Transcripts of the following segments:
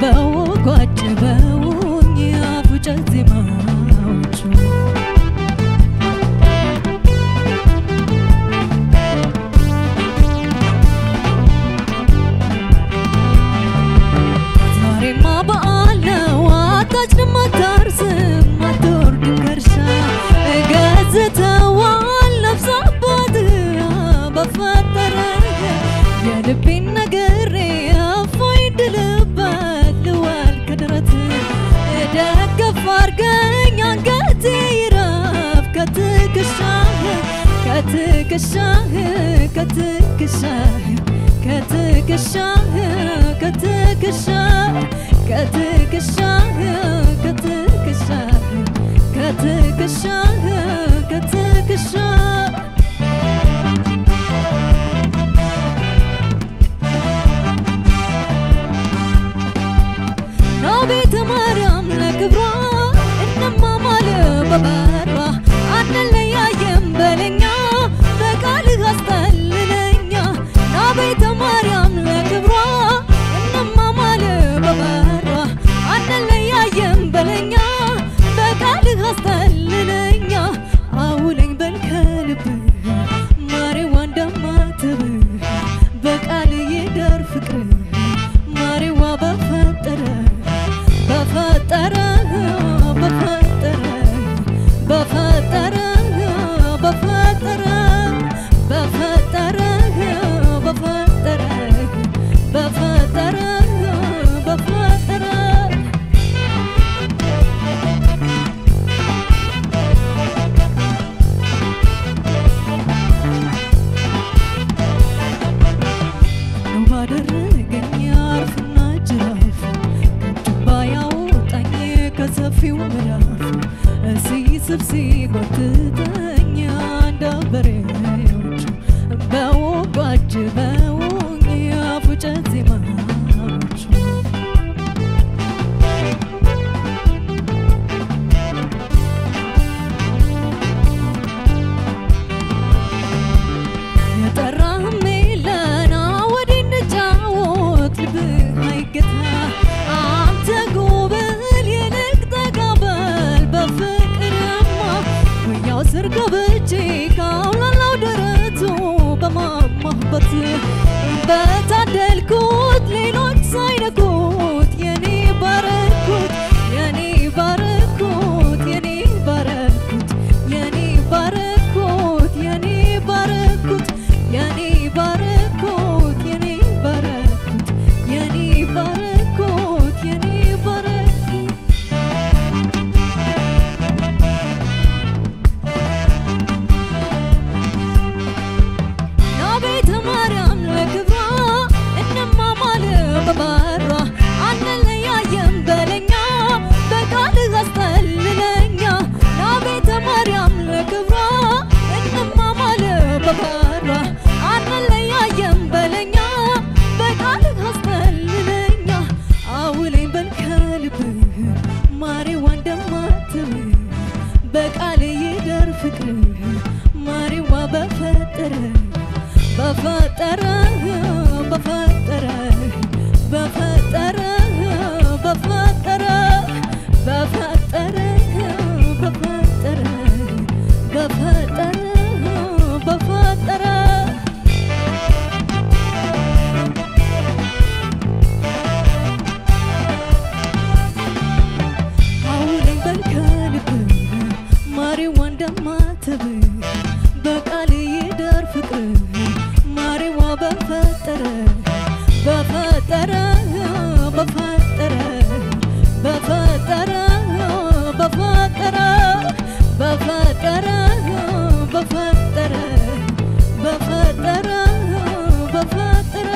በወጓች በውኝ አፉጨት ዜማዎቹ ዛሬማ በዓል ነው አታጭድም አታርስም አትወርድም ከርሻ ገዝተዋል ነፍስ አባትህ በፈጠረህ የልቤን ነግሬ እፎይ ድልበት ልዋል ከደረትህ ደገፍ አርገኝ አንገቴ ይረፍ ከትከሻህ ከትከሻህ ከትከሻህ ከትከሻህ ከትከሻህ ከትከሻህ ከትከሻህ ከትከሻህ ከትከሻህ ቤተ ማርያም ለክብሯ እንማማል በበሯ አንለያየም በለኛ በቃልህ አስጠልለኛ ና ቤተ ማርያም ለክብሯ እንማማል በበሯ አንለያየም በለኛ በቃልህ አስጠልለኛ አውለኝ በልከልብህ ማሬዋ እንደማትብህ በቃል ይደር ፍቅርህ ማሬዋ በፈጠረ بفتره بفتره بفتره بفتره بفتره بفتره بفتره بفتره ሰፊው ምዕራፍ ሲስብሲ ጎትተኛ እንዳበሬዎች በወጓች በውኝ አፉጨት ዜማዎች የጠራህም የለና ወዴ እንጫወት ልብህ አይገታ አንተ ጎበዝ ስርገብቼ ካውላላው ደረቱ በማማበት በታደልኩት ሌሎች ሳይነኩት የኔ ባረኩት የኔ ባረኩት የኔ ባረኩት የኔ ባረኩት የኔ ባረኩት የኔ ባረኩት የኔ ባረኩት የኔ ባረኩት የኔ ባረኩት ቤተ ማርያም ለክብሯ እንማማል በበሯ አንለያየም በለኛ በቃልህ አስጠልለኛ ና ቤተ ማርያም ለክብሯ እንማማል በበሯ አንለያየም በለኛ በቃልህ አስጠልለኛ አውለኝ በልከልብህ ማሬዋ እንደማትብህ በቃል ይደር ፍቅርህ ማሬዋ በፈጠረ بفتره بفتره بفتره بفتره بفتره بفتره بفتره بفتره አውለኝ በልከልብህ ማሬዋ እንደማትብህ በቃል ይደር ፍቅርህ ማሬዋ በፈጠረ በፈጠረ በፈጠረ በፈጠረ በፈጠረ በፈጠረ በፈጠረ በፈጠረ በፈጠረ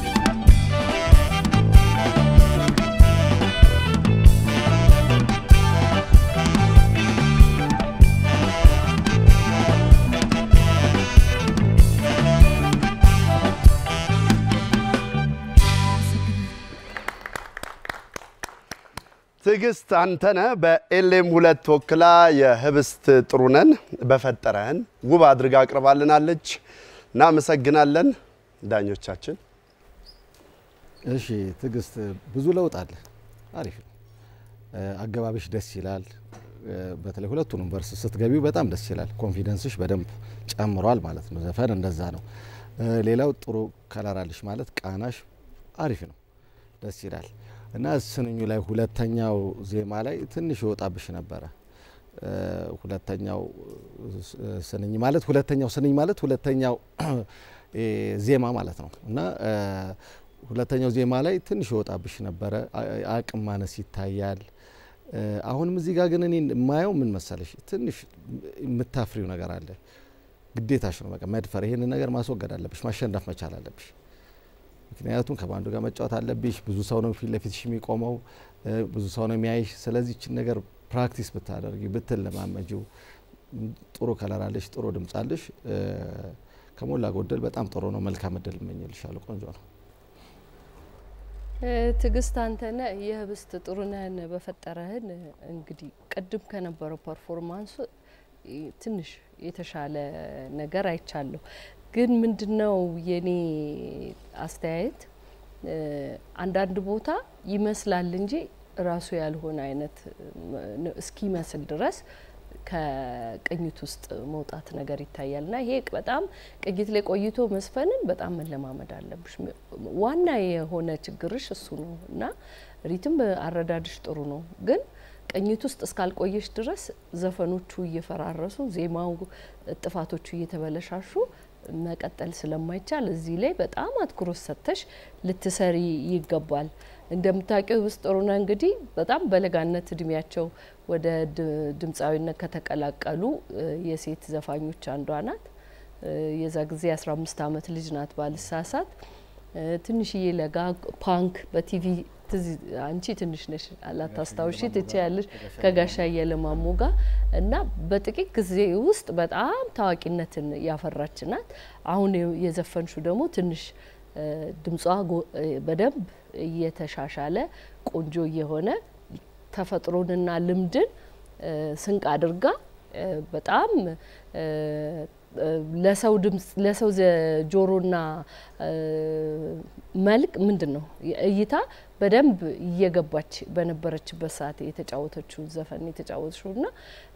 ትግስት አንተነ በኤልኤም 2 ወክላ የህብስት ጥሩነን በፈጠረን ውብ አድርጋ አቅርባልናለች። እናመሰግናለን ዳኞቻችን። እሺ ትግስት ብዙ ለውጥ አለ አሪፍ ነው አገባብሽ ደስ ይላል በተለይ ሁለቱንም ቨርስ ስትገቢው በጣም ደስ ይላል ኮንፊደንስሽ በደንብ ጨምሯል ማለት ነው ዘፈን እንደዛ ነው ሌላው ጥሩ ከለራልሽ ማለት ቃናሽ አሪፍ ነው ደስ ይላል እና ስንኙ ላይ ሁለተኛው ዜማ ላይ ትንሽ ይወጣብሽ ነበር ሁለተኛው ስንኝ ማለት ሁለተኛው ዜማ ማለት ነው እና ሁለተኛው ዜማ ላይ ትንሽ ይወጣብሽ ነበር አቅም ማነስ ይታያል አሁንም እዚህ ጋር ግን እኔ ማየው ምን መሰለሽ ትንሽ የምታፍሪው ነገር አለ ግዴታሽ ነው በቃ መድፈር ይሄን ነገር ማስወገድ አለብሽ ማሸነፍ መቻል አለብሽ ምክንያቱም ከባንዱ ጋር መጫወት አለብሽ ብዙ ሰው ነው ፊት ለፊትሽ የሚቆመው ብዙ ሰው ነው የሚያይሽ ስለዚህ እቺ ነገር ፕራክቲስ ብታደርጊ ብትለማመጂው ጥሩ ከለራለሽ ጥሩ ድምጽ አለሽ ከሞላ ጎደል በጣም ጥሩ ነው መልካም እድል እመኝልሻለሁ ቆንጆ ነው ትግስት አንተነ የህብስት ጥሩነህን በፈጠረህን እንግዲህ ቀድም ከነበረው ፐርፎርማንስ ትንሽ የተሻለ ነገር አይቻለሁ ግን ምንድነው የኔ አስተያየት አንዳንድ ቦታ ይመስላል እንጂ ራሱ ያልሆነ አይነት እስኪ መስል ድረስ ከቅኝት ውስጥ መውጣት ነገር ይታያልና ይሄ በጣም ቅኝት ላይ ቆይቶ መስፈንን በጣም መለማመድ አለብሽ ዋና የሆነ ችግርሽ እሱ ነውና ሪትም አረዳድሽ ጥሩ ነው ግን ቅኝት ውስጥ እስካልቆየሽ ድረስ ዘፈኖቹ እየፈራረሱ ዜማው ጥፋቶቹ እየተበለሻሹ መቀጠል ስለማይቻል እዚህ ላይ በጣም አትኩሮት ሰጥተሽ ልትሰሪ ይገባል እንደምታውቂው ውስጥሩና እንግዲህ በጣም በለጋነት እድሜያቸው ወደ ድምጻዊነት ከተቀላቀሉ የሴት ዘፋኞች አንዷ ናት የዛ ጊዜ 15 አመት ልጅ ናት ባልሳሳት ትንሽዬ ለጋ ፓንክ በቲቪ አንቺ ትንሽ ነሽ አላታስታውሺ ትቻለሽ ከጋሻ የለማሙ ጋር እና በጥቂት ጊዜ ውስጥ በጣም ታዋቂነትን ያፈራች ናት አሁን የዘፈንሹ ደግሞ ትንሽ ድምጿ በደንብ እየተሻሻለ ቆንጆ የሆነ ተፈጥሮንና ልምድን ስንቅ አድርጋ በጣም ለሰው ድምጽ ለሰው ጆሮና መልክ ምንድነው እይታ በደንብ እየገባች በነበረችበት ሰዓት የተጫወተችው ዘፈን የተጫወተችውና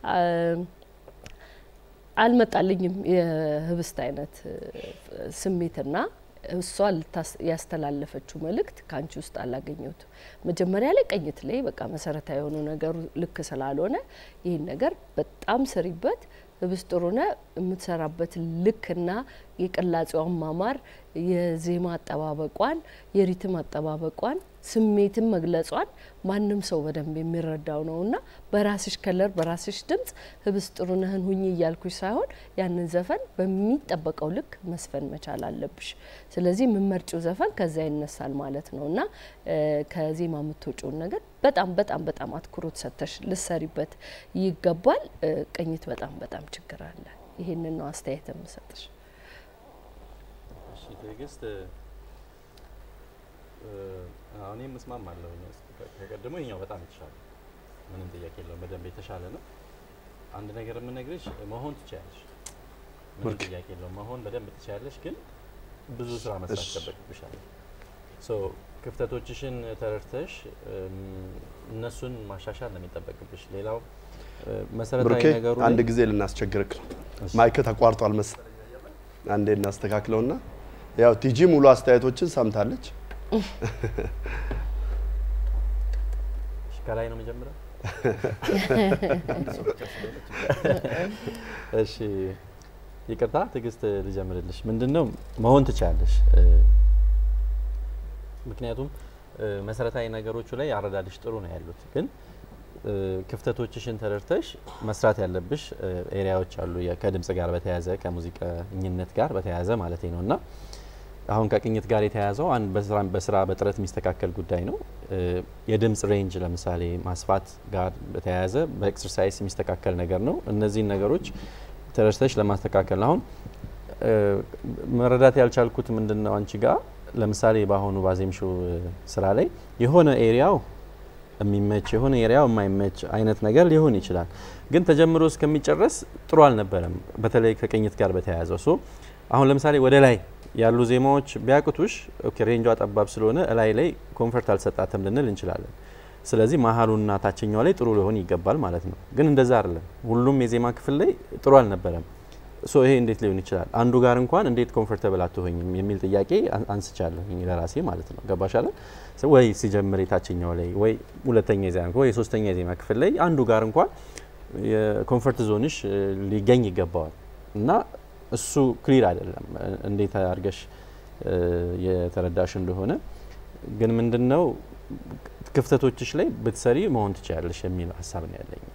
አልመጣልኝም የህብስት አይነት ስሜትና እሷ ያስተላለፈችው መልእክት ካንቺ ውስጥ አላገኘሁት መጀመሪያ ላይ ቀኝት ላይ በቃ መሰረታዊ የሆነ ነገር ልክ ስላልሆነ ይሄን ነገር በጣም ሰሪበት ህብስጥሩነ የምትሰራበት ልክና የቅላጼዋን ማማር የዜማ አጠባበቋን የሪትም አጠባበቋን ስሜትን መግለጿን ማንንም ሰው በደንብ የሚረዳው ነውና በራስሽ ከለር በራስሽ ድምጽ ህብስጥሩነህን ሁኚ ይያልኩሽ ሳይሆን ያንን ዘፈን በሚጠበቀው ልክ መስፈን መቻል አለብሽ ስለዚህ ምመርጪው ዘፈን ከዛ ይነሳል ማለት ነውና ከዜማ ምትወጪው ነገር በጣም አትኩሮት ሰተሽ ልሰሪበት ይገባል ቅኝት በጣም ችግር አለ ይሄንን ነው አስተያየት የምሰጥሽ እሺ ትግስት አሁን የምስማማለሁ ከቀደሙ ይኛው በጣም ይቻላል ምንም ጥያቄ የለውም በደንብ የተሻለ ነው አንድ ነገር የምነግርሽ መሆን ትችያለሽ ምንም ጥያቄ የለውም መሆን በደንብ ትችያለሽ ግን ብዙ ስራ መስራት ይጠበቅብሻል ክፍተቶችሽን ተረድተሽ እነሱን ማሻሻል ነው የሚጠበቅብሽ ሌላው መሰረታዊ ነገሩ አንድ ጊዜ ልናስቸግርክ ነው ማይክ ተቋርጧል መሰለኝ አንዴ እናስተካክለውና ያው ቲጂ ሙሉ አስተያየቶችን ሰምታለች ከላይ ነው መጀመሪያ እሺ ይቅርታ ትግስት ልጀምርልሽ ምንድነው መሆን ትችያለሽ ምክንያቱም መሰረታዊ ነገሮቹ ላይ አረዳድሽ ጥሩ ነው ያሉት ግን ክፍተቶችሽን ተረድተሽ መስራት ያለብሽ ኤሪያዎች አሉ ከድምጽ ጋር በተያያዘ ከሙዚቃኝነት ጋር በተያያዘ ማለት ነውና አሁን ከቅኝት ጋር የተያያዘው አንድ በስራ በጥረት የሚስተካከል ጉዳይ ነው የድምጽ ሬንጅ ለምሳሌ ማስፋት ጋር በተያያዘ በኤክሰርሳይዝ የሚስተካከል ነገር ነው እነዚህ ነገሮች ተረድተሽ ለማስተካከል አሁን መረዳት ያልቻልኩት ምንድነው አንቺ ጋር ለምሳሌ ባሆኑ ባዜምሹ ስራ ላይ የሆነ ኤሪያው የሚመች የሆነ ኤሪያው የማይመች አይነት ነገር ሊሆን ይችላል ግን ተጀምሮ እስከሚጨርስ ጥሩ አልነበረም በተለይ ከቅኝት ጋር በተያያዘው አሁን ለምሳሌ ወደ ላይ ያሉ ዜማዎች ቢያቅቱሽ ኦኬ ሬንጇ ጠባብ ስለሆነ ላይ ኮንፈርት አልሰጣተም ልንል እንችላለን ስለዚህ መሀሉና ታችኛው ላይ ጥሩ ሊሆን ይገባል ማለት ነው ግን እንደዛ አይደለም ሁሉም የዜማ ክፍል ላይ ጥሩ አልነበረም ሶ ይሄ እንዴት ሊሆን ይችላል አንዱ ጋር እንኳን እንዴት ኮምፎርታብል አትሆኝም የሚል ጥያቄ አንስቻለሁ ለራሴ ማለት ነው ገባሻለ ወይ ሲጀምር የታችኛው ላይ ወይ ሁለተኛ የዜማ ወይ ሶስተኛ የዜማ ክፍል ላይ አንዱ ጋር እንኳን የኮምፎርት ዞንሽ ሊገኝ ይገባዋል እና እሱ ክሊር አይደለም እንዴት አርገሽ የተረዳሽ እንደሆነ ግን ምንድነው ክፍተቶችሽ ላይ ብትሰሪ መሆን ትችያለሽ የሚል ሐሳብ ነው ያለኝ